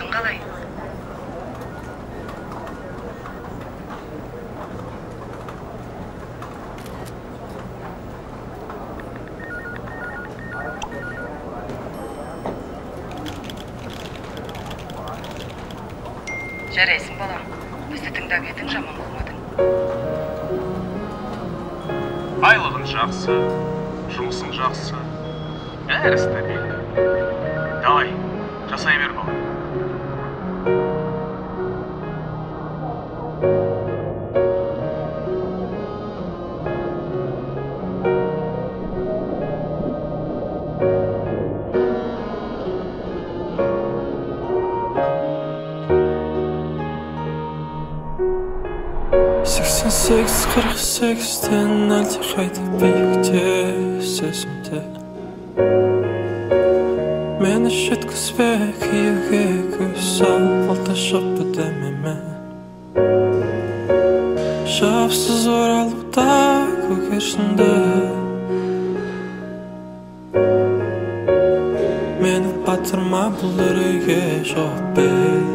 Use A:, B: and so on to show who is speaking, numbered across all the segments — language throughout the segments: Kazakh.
A: Жұмысың қалай? Жарайсың балам, бізді тыңдап едің, жаман болмадың.
B: Айлығың жақсы, жұмысың жақсы, бәрі стабильный. Давай, жасай бер балам.
C: Сегіз қырық сегізден әлде қайда биікте сезімде мені жеткізбе күйеуге көз алды шоқпы демеме жауапсыз оралуда көгершінді мені батырма бұл үрейге жауап бер.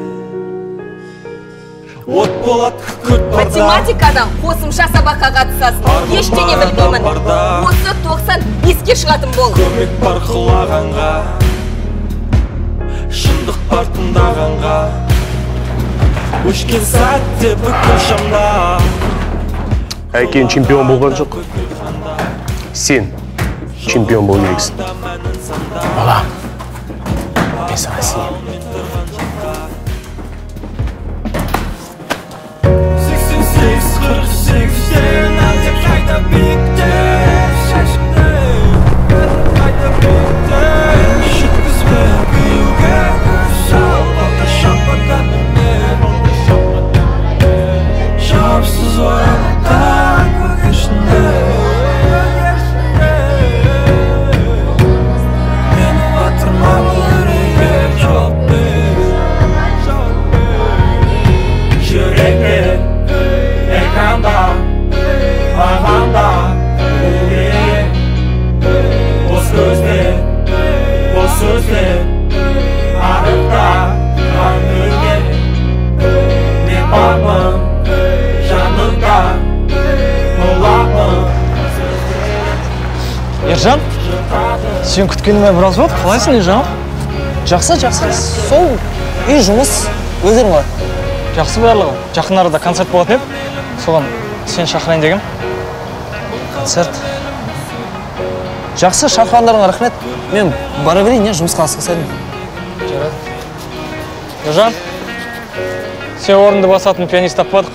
C: От болады күкірт барда
D: математикадан қосымша сабаққа қатысасың. Ештеңе білмеймін. Осы 95-ке шығатын бол.
C: Көмек бар құлағанға, шындық бар тыңдағанға, өшкен сәтте бүкіл шамда.
E: Әкең чемпион болған жоқ. Сен чемпион бол керексің. Бала, мен саған сенемін.
F: Ержан, сен күткеніме біраз болды, қалайсың Ержан?
G: Жақсы. Сол үй жұмыс өзің ғой.
F: Жақсы барлығы. Жақын арада концерт болатын еді. Соған сен шақырайын дегем.
G: Концерт. Жақсы, шақырғандарыңа рахмет. Мен бара берейін, жұмысқа асықсайдым.
F: Жарайды. Ержан, сен орынды басатын пианист таппадық.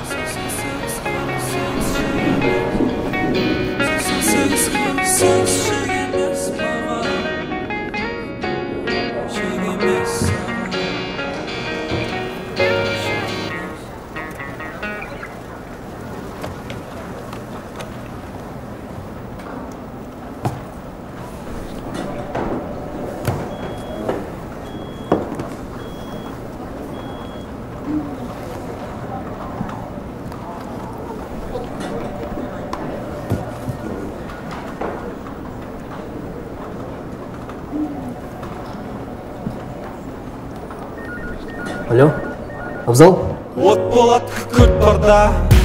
G: Алло, Абзал?
C: От болады күкірт барда,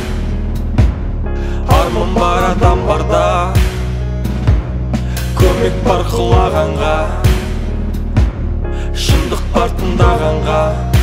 C: арман бар адам барда, көмек бар құлағанға, шындық бар тыңдағанға.